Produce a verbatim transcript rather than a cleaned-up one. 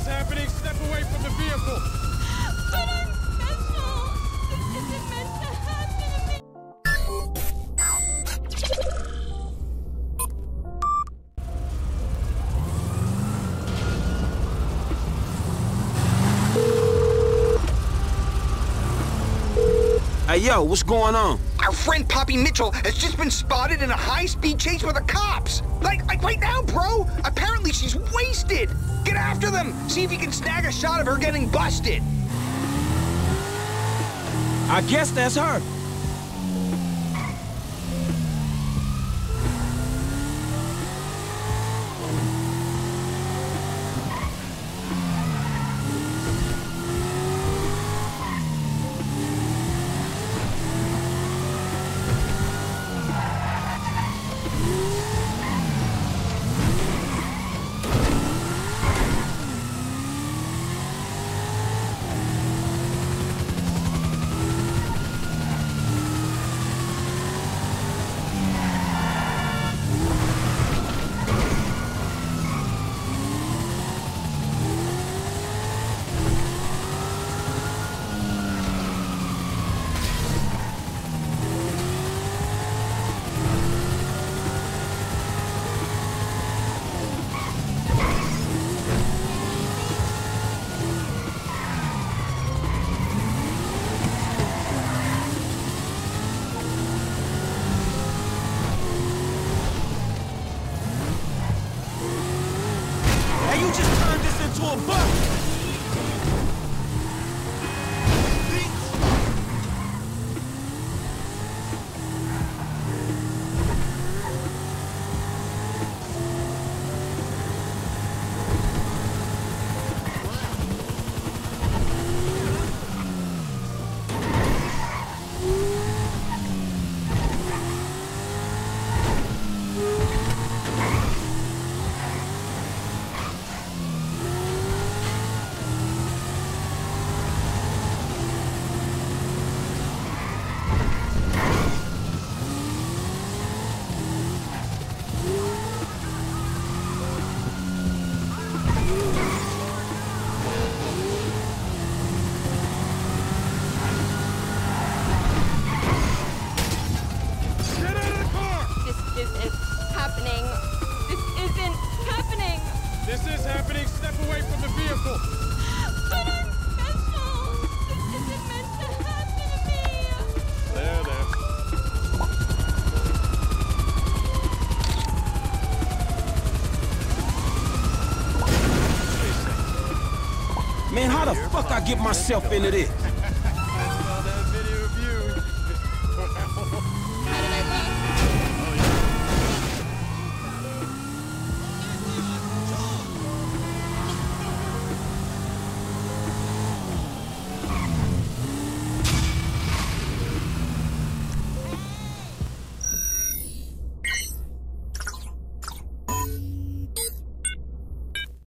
happening. Step away from the vehicle. But I'm special. This isn't meant to happen to me. Hey, yo, what's going on? Our friend Poppy Mitchell has just been spotted in a high-speed chase with the cops. Like, like right now, bro. Apparently she's wasted. Get after them. See if you can snag a shot of her getting busted. I guess that's her. This is happening. Step away from the vehicle. But I'm special. This isn't meant to happen to me. There, there. Man, how the fuck I get myself into this?